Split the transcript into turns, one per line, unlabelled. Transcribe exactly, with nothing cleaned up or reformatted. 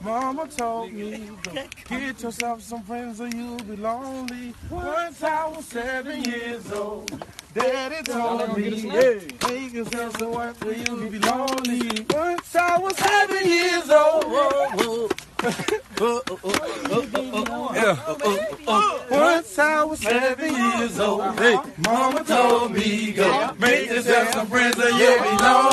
Mama told me, go get yourself some friends or you'll be lonely. Once I was seven years old, Daddy told me, hey, make yourself some wife or you'll be lonely. Once I was seven years old. Whoa, whoa. Oh, oh, oh, oh, oh, oh, yeah. oh, oh, oh. Once I was seven years old, hey, Mama told me, go make yourself some friends or you'll be lonely.